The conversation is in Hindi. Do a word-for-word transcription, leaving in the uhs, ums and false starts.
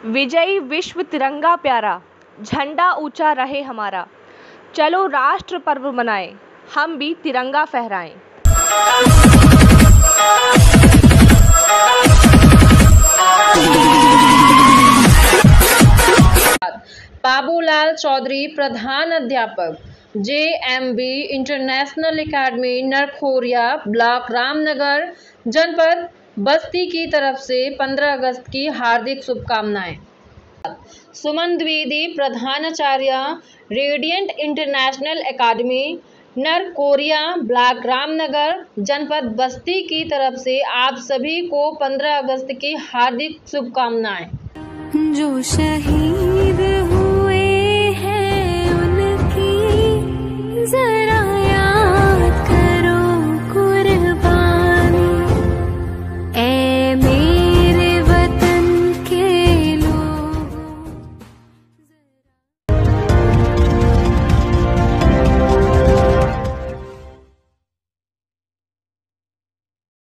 विजयी विश्व तिरंगा प्यारा, झंडा ऊंचा रहे हमारा। चलो राष्ट्र पर्व मनाएं, हम भी तिरंगा फहराएं। बाबूलाल चौधरी, प्रधान अध्यापक, J M B international academy, Narkhoriya, block Ramnagar, जनपद बस्ती की तरफ से पंद्रह अगस्त की हार्दिक शुभकामनाएं। सुमन द्विवेदी, प्रधानाचार्य, radiant international academy, Narkoriya, block Ramnagar, जनपद बस्ती की तरफ से आप सभी को पंद्रह अगस्त की हार्दिक शुभकामनाएं। जो शहीद हुए हैं उनकी